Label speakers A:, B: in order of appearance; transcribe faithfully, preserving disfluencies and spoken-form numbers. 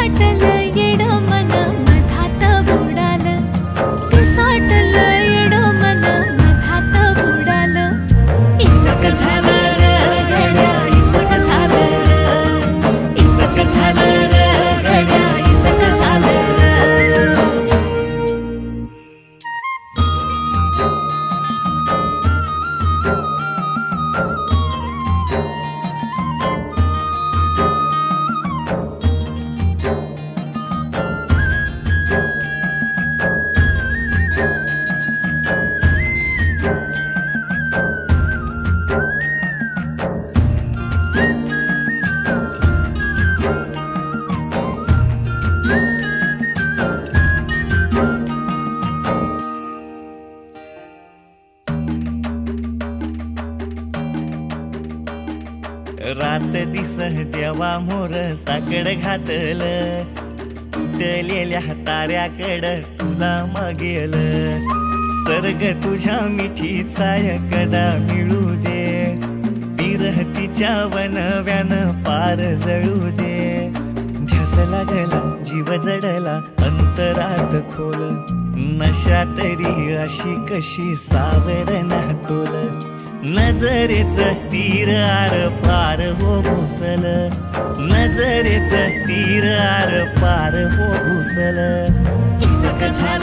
A: पिसाटलं येड मन मधात बुडालं, पिसाटलं येड मन मधात बुडालं. इसक झालं र गड्या, इसक झालं र, इसक झालं र गड्या, इसक झालं र.
B: रात दिस देवा मोर साकड घातलं, तुटलेल्या ताऱ्याकड तुला मागेल. सर्ग तुझ्या मिठी छाय कदा मिळू दे, विरहतीच्या वनव्यान पार जळू दे. ध्यास लागला जीव जडला अंतरात खोल, नशा तरी अशी कशी सावरणा तोल. नजरेच तीर आर पार हो घुसल, नजरेच तीर आर पार हो घुसल. इसक झालं